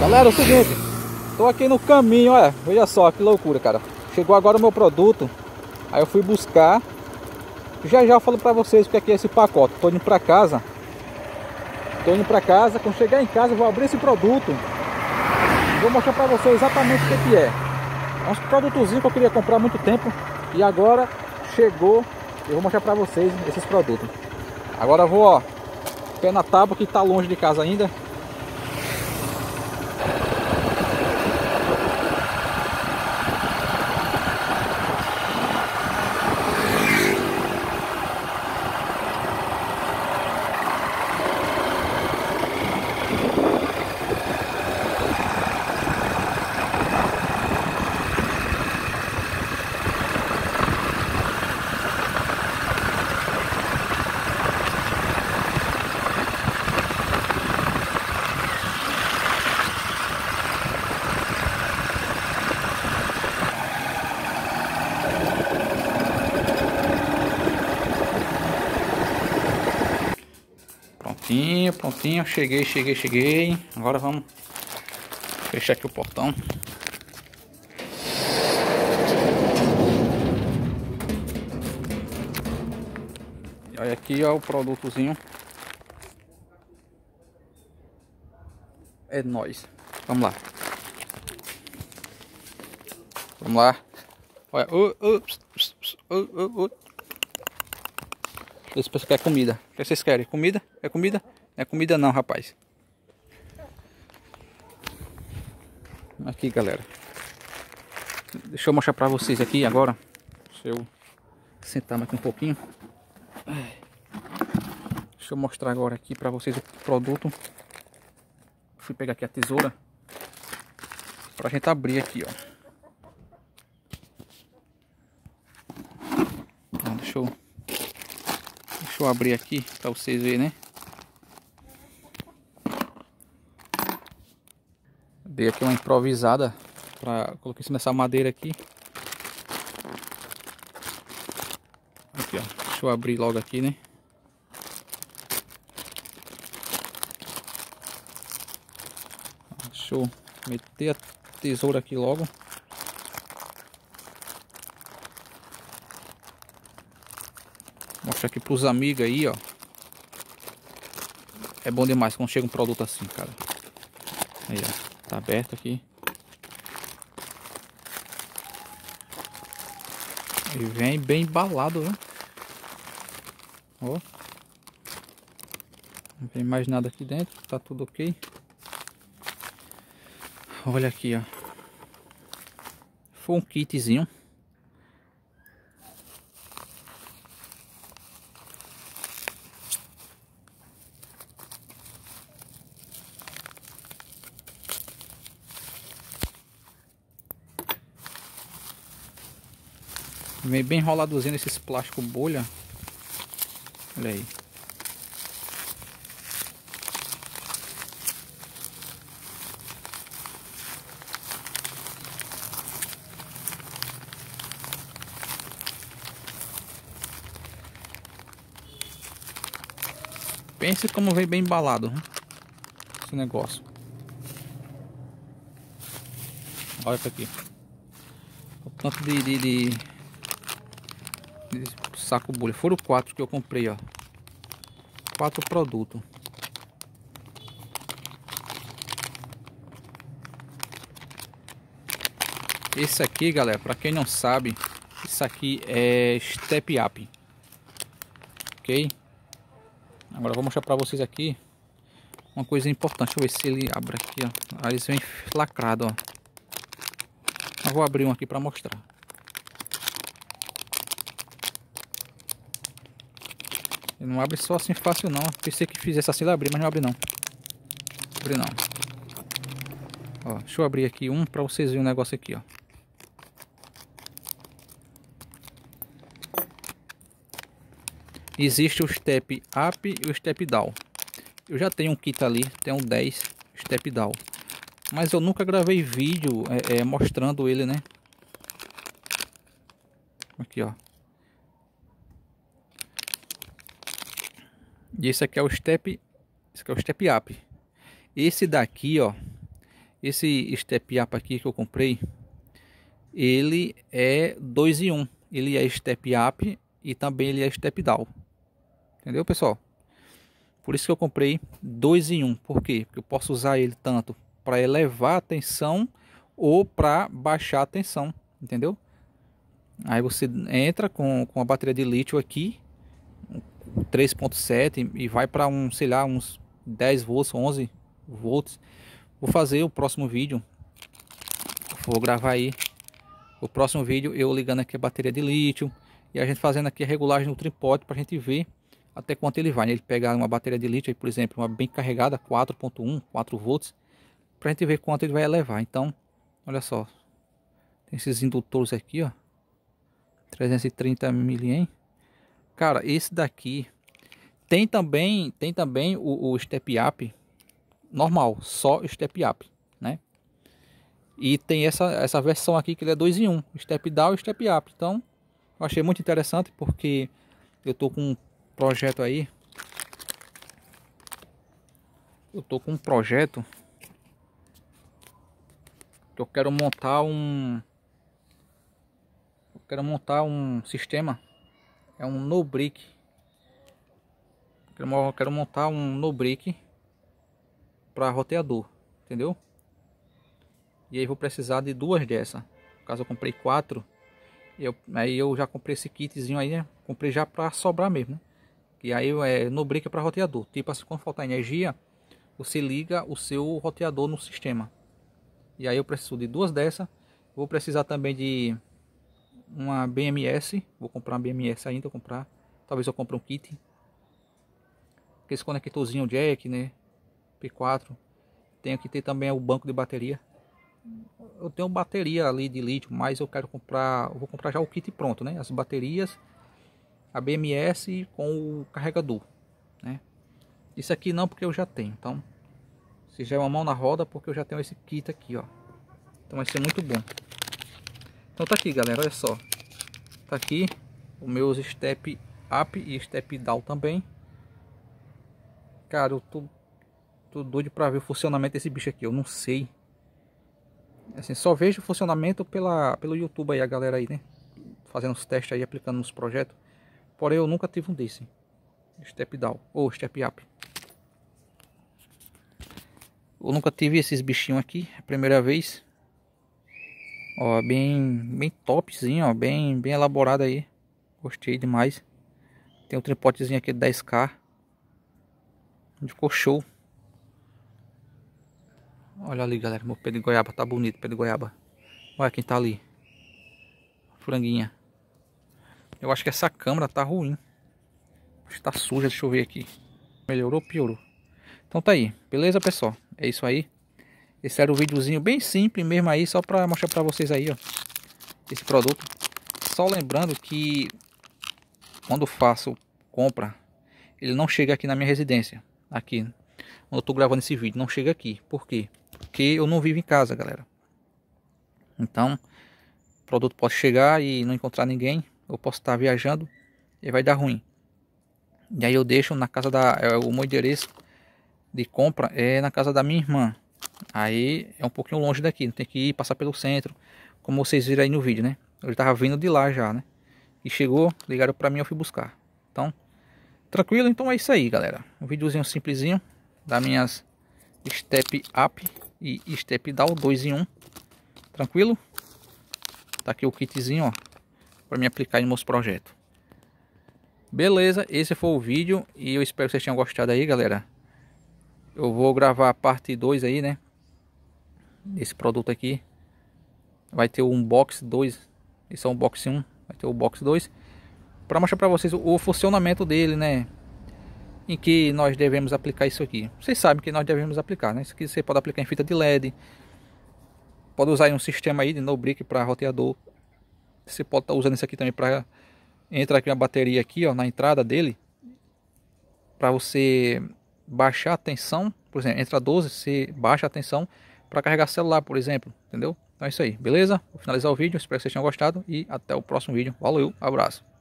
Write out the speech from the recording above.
Galera, é o seguinte, tô aqui no caminho, olha, veja só que loucura, cara. Chegou agora o meu produto, aí eu fui buscar. Já eu falo pra vocês o que é esse pacote. Tô indo pra casa. Quando chegar em casa eu vou abrir esse produto. Vou mostrar pra vocês exatamente o que é. É uns produtozinhos que eu queria comprar há muito tempo. E agora chegou. Eu vou mostrar pra vocês esses produtos. Agora eu vou, ó, pé na tábua que tá longe de casa ainda. Prontinho, cheguei. Agora vamos fechar aqui o portão. E olha aqui, ó, o produtozinho. É nóis. Vamos lá. Olha, esse pessoal quer comida. O que vocês querem? Comida? É comida? Não é comida não, rapaz. Aqui, galera. Deixa eu mostrar pra vocês aqui agora. Deixa eu sentar aqui um pouquinho. Deixa eu mostrar agora aqui pra vocês o produto. Fui pegar aqui a tesoura pra gente abrir aqui, ó. Então, deixa eu abrir aqui pra vocês verem, né? Dei aqui uma improvisada para coloquei em cima dessa madeira aqui. Aqui, ó. Deixa eu abrir logo aqui, né? Deixa eu meter a tesoura aqui logo. Mostrar aqui pros amigos aí, ó. É bom demais quando chega um produto assim, cara. Aí, ó. Tá aberto aqui. E vem bem embalado, né? Ó. Não tem mais nada aqui dentro. Tá tudo ok. Olha aqui, ó. Foi um kitzinho. Vem bem enroladozinho nesses plásticos bolha. Olha aí. Pense como vem bem embalado, né? Esse negócio. Olha isso aqui. O tanto de saco bolha. Foram 4 que eu comprei, ó. 4 produtos. Esse aqui, galera, para quem não sabe, isso aqui é Step Up. Ok? Agora eu vou mostrar para vocês aqui uma coisa importante. Deixa eu ver se ele abre aqui, ó. Aí eles vêm lacrado, ó. Eu vou abrir um aqui para mostrar. Ele não abre só assim fácil não. Pensei que fizesse assim ele abrir, mas não abre não. Abre não. Ó, deixa eu abrir aqui um para vocês verem um negócio aqui, ó. Existe o Step Up e o Step Down. Eu já tenho um kit ali, tem um 10 Step Down. Mas eu nunca gravei vídeo mostrando ele, né? Aqui, ó. E esse aqui é o Step Up. Esse daqui, ó, Esse step up aqui que eu comprei, ele é 2 em 1. Ele é step up e também ele é step down. Entendeu, pessoal? Por isso que eu comprei 2 em 1. Por quê? Porque eu posso usar ele tanto para elevar a tensão ou para baixar a tensão. Entendeu? Aí você entra com a bateria de lítio aqui, 3.7, e vai para sei lá, uns 10 volts, 11 volts. Vou fazer o próximo vídeo. Vou gravar aí o próximo vídeo eu ligando aqui a bateria de lítio e a gente fazendo aqui a regulagem do tripode para a gente ver até quanto ele vai. Ele pegar uma bateria de lítio aí, por exemplo, uma bem carregada, 4.1, 4 volts, para a gente ver quanto ele vai elevar. Então, olha só, tem esses indutores aqui, ó, 330 mA. Cara, esse daqui tem também o step up normal, só step up, né? E tem essa versão aqui que ele é 2 em 1, step down e step up. Então, eu achei muito interessante porque eu tô com um projeto aí. Eu tô com um projeto que eu quero montar um sistema, é um no brick. Eu quero montar um no brick para roteador, entendeu? E aí vou precisar de 2 dessa. No caso eu comprei 4. Aí eu já comprei esse kitzinho aí, né? Comprei já para sobrar mesmo, né? E aí no brick para roteador. Tipo assim, quando faltar energia, você liga o seu roteador no sistema. E aí eu preciso de 2 dessa. Vou precisar também de uma BMS. Vou comprar uma BMS ainda, talvez eu compre um kit. Esse conectorzinho jack, né? P4. Tenho que ter também o banco de bateria. Eu tenho bateria ali de lítio, mas eu vou comprar já o kit pronto, né? As baterias, a BMS com o carregador, né? Isso aqui não, porque eu já tenho. Então, se já é uma mão na roda, porque eu já tenho esse kit aqui, ó. Então vai ser muito bom. Então tá aqui, galera, olha só. Tá aqui os meus step up e step down também. Cara, eu tô doido pra ver o funcionamento desse bicho aqui. Eu não sei. Assim, só vejo o funcionamento pelo YouTube aí, a galera aí, né? Fazendo os testes aí, aplicando nos projetos. Porém, eu nunca tive um desse. Step down ou step up. Eu nunca tive esses bichinhos aqui. É a primeira vez. Ó, bem topzinho, ó. Bem elaborado aí. Gostei demais. Tem um tripodezinho aqui de 10K. Ficou show. Olha ali, galera, meu pé de goiaba tá bonito, pé de goiaba. Olha quem tá ali. Franguinha. Eu acho que essa câmera tá ruim. Acho que tá suja, deixa eu ver aqui. Melhorou, piorou. Então tá aí, beleza, pessoal? É isso aí. Esse era o videozinho bem simples mesmo aí, só pra mostrar pra vocês aí, ó. Esse produto. Só lembrando que quando faço compra, ele não chega aqui na minha residência. Aqui, quando eu tô gravando esse vídeo, não chega aqui. Por quê? Porque eu não vivo em casa, galera. Então, o produto pode chegar e não encontrar ninguém. Eu posso estar viajando e vai dar ruim. E aí eu deixo na casa o meu endereço de compra é na casa da minha irmã. Aí é um pouquinho longe daqui, tem que ir passar pelo centro, como vocês viram aí no vídeo, né? Eu tava vindo de lá já, né? E chegou, ligaram pra mim, eu fui buscar. Então, tranquilo, então é isso aí, galera. Um videozinho simplesinho das minhas step up e step down 2 em 1. Tranquilo? Tá aqui o kitzinho, ó, para me aplicar em meus projetos. Beleza, esse foi o vídeo e eu espero que vocês tenham gostado aí, galera. Eu vou gravar a parte 2 aí, né? Desse produto aqui. Vai ter o unbox 2. Esse é o unbox 1. Vai ter o box 2. Para mostrar para vocês o funcionamento dele, né? Em que nós devemos aplicar isso aqui. Vocês sabem que nós devemos aplicar, né? Isso aqui você pode aplicar em fita de LED. Pode usar em um sistema aí de no brick para roteador. Você pode estar usando isso aqui também para entrar aqui uma bateria aqui, ó, na entrada dele. Para você baixar a tensão, por exemplo, entra 12, você baixa a tensão para carregar celular, por exemplo, entendeu? Então é isso aí, beleza? Vou finalizar o vídeo, espero que vocês tenham gostado e até o próximo vídeo. Valeu, abraço.